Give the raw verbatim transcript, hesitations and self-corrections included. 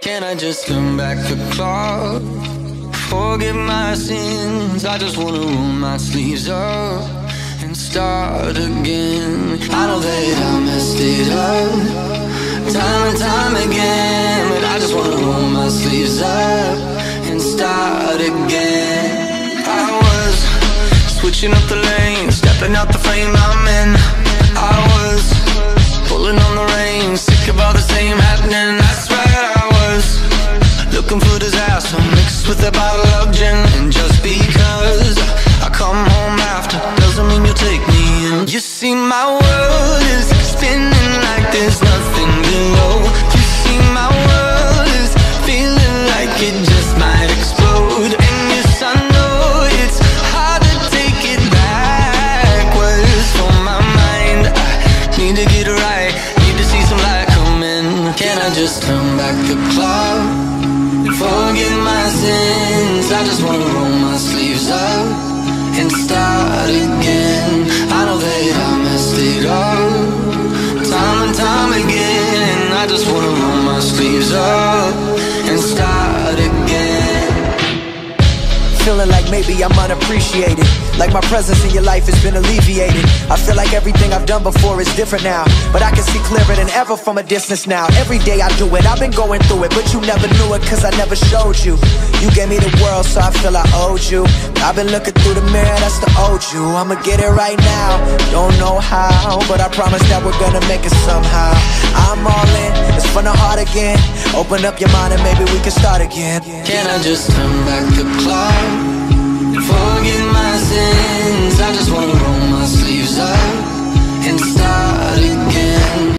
Can I just turn back the clock? Forget my sins. I just wanna roll my sleeves up and start again. I know that I messed it up time and time again, but I just wanna roll my sleeves up and start again. I was switching up the lanes, stepping out the frame I'm in. I was pulling on the reins, sick of all the same happening. That's right, I was looking for disaster mixed with a bottle of gin. And just because I come home after doesn't mean you'll take me in. You see, my world is spinning like there's nothing below. You see, my world is feeling like it just might explode. And yes, I know it's hard to take it backwards for my mind. I need to get right, need to see some light come in. Can I just turn back the clock? Forget my sins. I just wanna roll my sleeves up and start again. I know that I messed it up time and time again. I just wanna roll my sleeves up and start again. Feeling like maybe I'm unappreciated, like my presence in your life has been alleviated. I feel like everything I've done before is different now, but I can see clearer than ever from a distance now. Every day I do it, I've been going through it, but you never knew it cause I never showed you. You gave me the world, so I feel I owed you. I've been looking through the mirror, that's the old you. I'ma get it right now, don't know how, but I promise that we're gonna make it somehow. I'm all in, it's from the heart again. Open up your mind and maybe we can start again. Can I just turn back the clock? Forget my sins. I just wanna roll my sleeves up and start again.